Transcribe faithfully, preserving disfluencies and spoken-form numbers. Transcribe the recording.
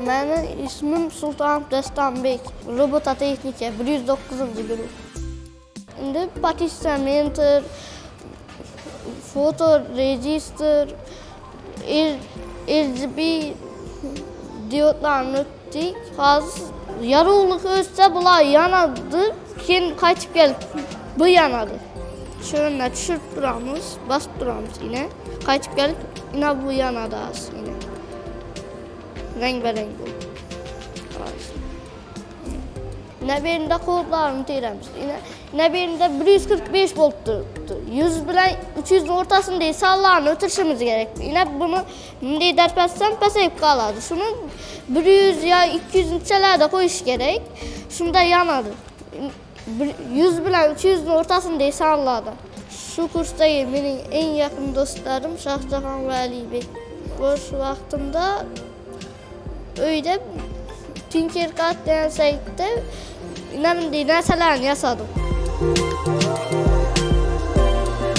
Benim ismim Sultan Destanbek. Robototexnika bir yüz dokuzuncu grup. Şimdi Patisiometer, fotoregister, R G B diyotlarını öttik. Hazır yarıqlıq ölçsə bunlar yanadı. Keyin qaytıb gəlib bu yanadı. Şöyle düşürüp duramız, basıp duramız yine. Qaytıb gəlib yine bu yanadı az yine. Renk-berenk oldu. Yine birinde kodlarını teremiz. Yine, yine birinde bir yüz kırk beş volttu. yüz bilen üç yüzün ortasında sallarını ötürüşümüz gerekti. Yine bunu ne derpetsem peseyip kaladı. Şunu bir yüz ya iki yüz içelerde koyuş gerek. Şunda yanadı. yüz bilen üç yüzün ortasında salladı. Şu kurstayım benim en yakın dostlarım Şahcahan ve Ali Bey. Boş vaktimde öyle Tinkercad denen sayıda inanın diye neselerini yasadım.